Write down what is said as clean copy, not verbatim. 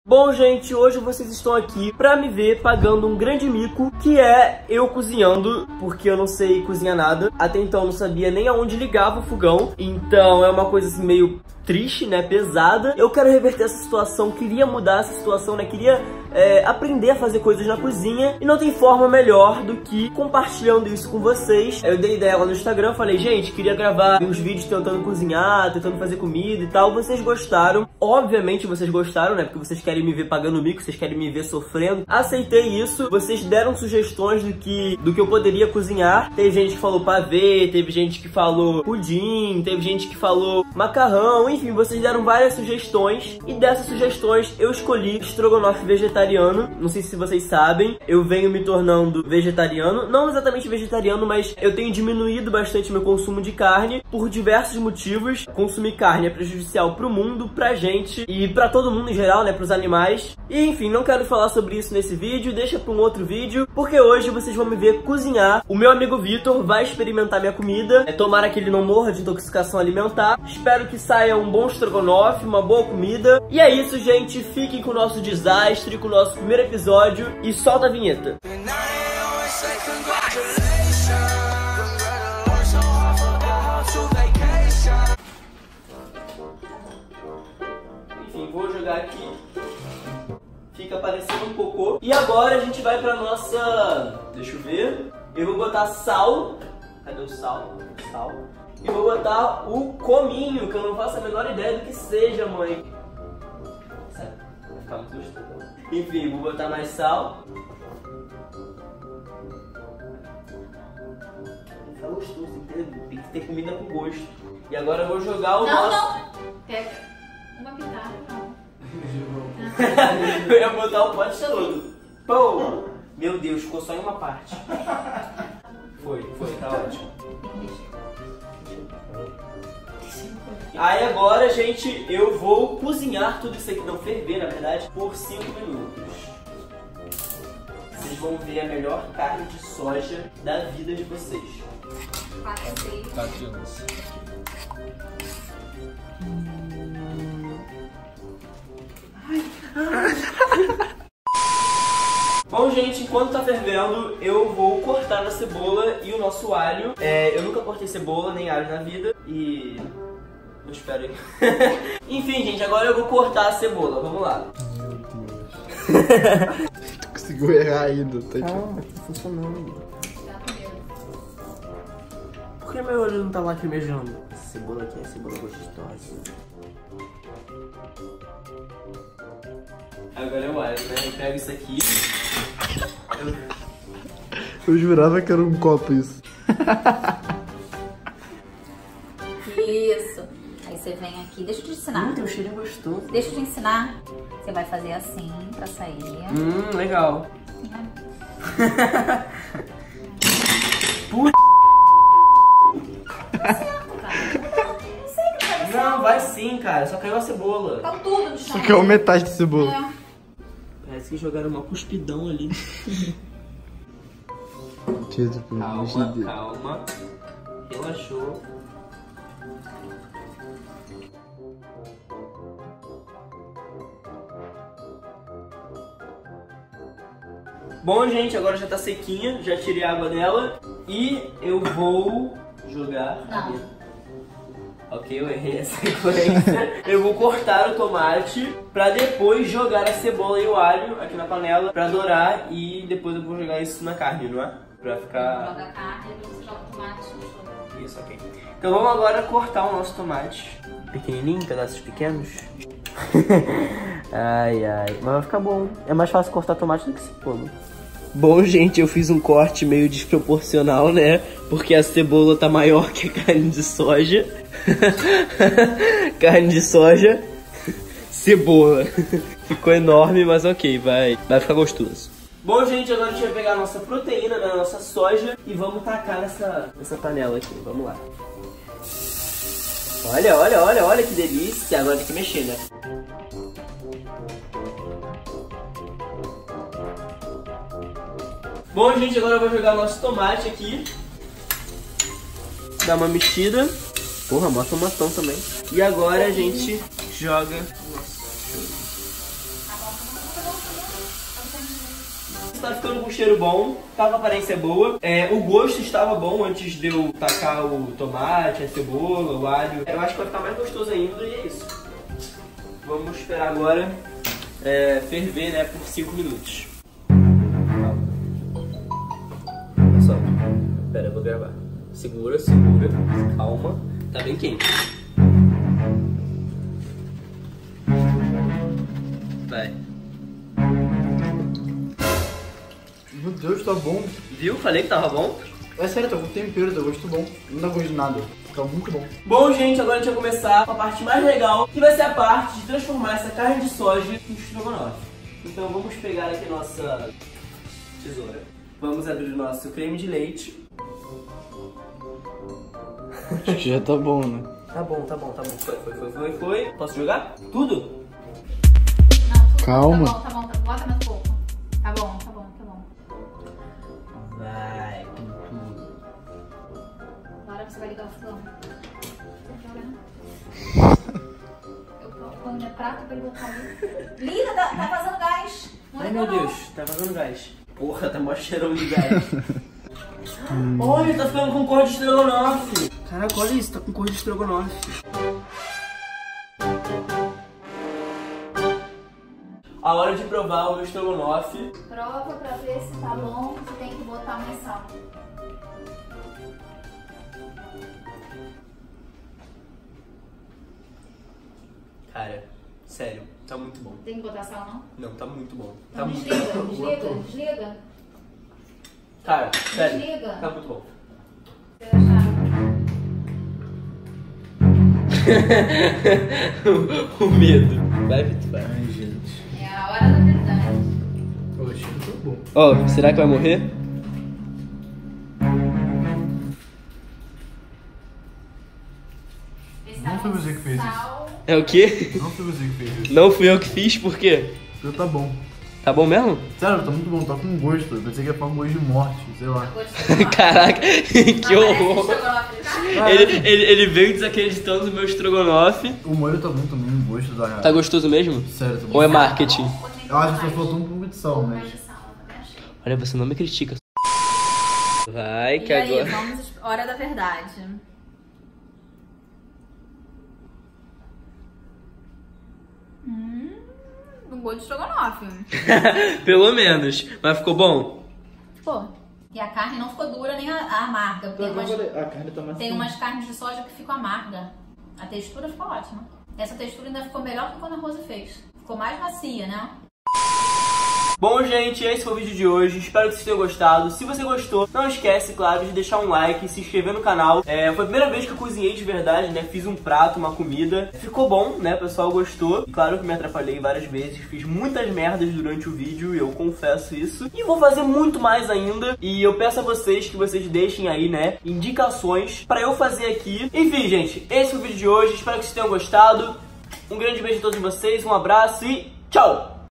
Bom, gente, hoje vocês estão aqui pra me ver pagando um grande mico, que é eu cozinhando, porque eu não sei cozinhar nada. Até então eu não sabia nem aonde ligava o fogão, então é uma coisa assim meio triste, né, pesada. Eu quero reverter essa situação, queria mudar essa situação, né, queria aprender a fazer coisas na cozinha. E não tem forma melhor do que compartilhando isso com vocês. Eu dei ideia lá no Instagram, falei, gente, queria gravar uns vídeos tentando cozinhar, tentando fazer comida e tal. Vocês gostaram, obviamente vocês gostaram, né, porque vocês querem me ver pagando mico, vocês querem me ver sofrendo. Aceitei isso, vocês deram sugestões do que eu poderia cozinhar. Teve gente que falou pavê, teve gente que falou pudim, teve gente que falou macarrão, enfim, vocês deram várias sugestões. E dessas sugestões eu escolhi estrogonofe vegetariano. Não sei se vocês sabem, eu venho me tornando vegetariano. Não exatamente vegetariano, mas eu tenho diminuído bastante meu consumo de carne por diversos motivos. Consumir carne é prejudicial pro mundo, pra gente e pra todo mundo em geral, né, pros animais. E enfim, não quero falar sobre isso nesse vídeo, deixa pra um outro vídeo, porque hoje vocês vão me ver cozinhar. O meu amigo Vitor vai experimentar minha comida. Tomara que ele não morra de intoxicação alimentar. Espero que saia um bom estrogonofe, uma boa comida. E é isso, gente, fiquem com o nosso desastre, com o nosso primeiro episódio e solta a vinheta. Enfim, vou jogar aqui. Fica parecendo um cocô. E agora a gente vai pra nossa... Deixa eu ver. Eu vou botar sal. Cadê o sal? Sal. E vou botar o cominho, que eu não faço a menor ideia do que seja, mãe. Sério, vai ficar muito gostoso. Enfim, vou botar mais sal. Fica gostoso, tem que ter comida com gosto. E agora eu vou jogar o nosso... Não, pega uma pitada, não. Eu ia botar o pote todo. Pô! Meu Deus, ficou só em uma parte. Foi, tá ótimo. Aí agora, gente, eu vou cozinhar tudo isso aqui, não ferver, na verdade, por 5 minutos. Vocês vão ver a melhor carne de soja da vida de vocês. 4 anos. Bom, gente, enquanto tá fervendo, eu vou cortar a cebola e o nosso alho. Eu nunca cortei cebola nem alho na vida e... não espero aí. Enfim, gente, agora eu vou cortar a cebola. Vamos lá. Meu Deus. Tu conseguiu errar ainda, tá? Calma, tá funcionando. Por que meu olho não tá lacrimejando? Essa cebola aqui é cebola gostosa. Agora é o alho, né? Eu pego isso aqui. Eu jurava que era um copo isso. Isso. Aí você vem aqui, deixa eu te ensinar. Tem um cheirinho gostoso. Deixa eu te ensinar. Você vai fazer assim pra sair. Legal. Não, vai sim, cara. Só caiu a cebola. Tá tudo no chão. Só que é uma metade de cebola. Parece que jogaram uma cuspidão ali. Calma. Relaxou. Bom, gente, agora já tá sequinha. Já tirei a água dela. E eu vou jogar... Não. Ok, eu errei a sequência. Eu vou cortar o tomate pra depois jogar a cebola e o alho aqui na panela pra dourar e depois eu vou jogar isso na carne, não é? Pra ficar... Joga a carne e depois você joga o tomate. Isso, ok. Então vamos agora cortar o nosso tomate. Pequenininho, pedaços pequenos. Ai, mas vai ficar bom. É mais fácil cortar tomate do que cebola. Bom, gente, eu fiz um corte meio desproporcional, né? Porque a cebola tá maior que a carne de soja. Carne de soja, cebola. Ficou enorme, mas ok, vai ficar gostoso. Bom, gente, agora a gente vai pegar a nossa proteína, né, a nossa soja, e vamos tacar nessa panela aqui. Vamos lá. Olha que delícia. Agora tem que mexer, né? Bom, gente, agora eu vou jogar o nosso tomate aqui. Dar uma mexida. Porra, mostra um montão também. E agora a gente joga... Nossa. Tá ficando com um cheiro bom, tá com aparência boa. O gosto estava bom antes de eu tacar o tomate, a cebola, o alho. Eu acho que vai ficar mais gostoso ainda e é isso. Vamos esperar agora ferver, né, por 5 minutos. Olha só. Pera, eu vou gravar. Segura, segura. Calma. Tá bem quente. Vai. Meu Deus, tá bom. Viu? Falei que tava bom. É sério, tá com tempero, tá gosto bom. Não dá gosto de nada. Tá muito bom. Bom, gente, agora a gente vai começar com a parte mais legal, que vai ser a parte de transformar essa carne de soja em estrogonofe. Então vamos pegar aqui a nossa tesoura. Vamos abrir o nosso creme de leite. Acho que já tá bom, né? Tá bom, tá bom, tá bom. Foi. Posso jogar? Tudo? Não, tudo Calma. Tá bom. Bota mais pouco. Tá bom. Vai, com tudo. Agora você vai ligar o fogão. Eu ponho meu prato pra ele botar ali. Liga, tá vazando gás. Ai, meu Deus, tá vazando gás. Porra, tá mó cheirão de gás. Olha, tá ficando com cor de estrogonofe. Caraca, olha isso, tá com cor de estrogonofe. A hora de provar o meu estrogonofe. Prova pra ver se tá bom, você tem que botar mais sal. Cara, sério, tá muito bom. Tem que botar sal, não? Não, tá muito bom. Tá Então muito desliga. Cara, sério, Desliga. tá muito bom. Você achar. O medo. Vai, Vitor, vai. Ai, gente. É a hora da verdade. Eu achei que tá bom. Ó, será que vai morrer? Não foi você que fez isso. Sal. É o quê? Não foi você que fez isso. Não fui eu que fiz, por quê? Já tá bom. Tá bom mesmo? Sério, tá muito bom, tá com gosto. Eu pensei que ia ficar um gosto de morte, sei lá. Caraca, que horror. Tá? Ele veio desacreditando no meu estrogonofe. O molho tá bom também, o gosto da... Tá gostoso mesmo? Sério, tá bom. Ou é marketing? Eu acho que só faltou um pouco de sal, mas... Olha, você não me critica. Vai, que E aí, agora... vamos... Hora da verdade. Um bolo de estrogonofe. Pelo menos. Mas ficou bom? Pô, e a carne não ficou dura nem a amarga. Tem A carne tá mais... tem umas carnes de soja que ficam amarga. A textura ficou ótima. Essa textura ainda ficou melhor que quando a Rose fez. Ficou mais macia, né? Bom, gente, esse foi o vídeo de hoje. Espero que vocês tenham gostado. Se você gostou, não esquece, claro, de deixar um like e se inscrever no canal. Foi a primeira vez que eu cozinhei de verdade, né? Fiz um prato, uma comida. Ficou bom, né? O pessoal gostou. Claro que me atrapalhei várias vezes. Fiz muitas merdas durante o vídeo, eu confesso isso. E vou fazer muito mais ainda. E eu peço a vocês que vocês deixem aí, né, indicações pra eu fazer aqui. Enfim, gente, esse foi o vídeo de hoje. Espero que vocês tenham gostado. Um grande beijo a todos vocês, um abraço e tchau!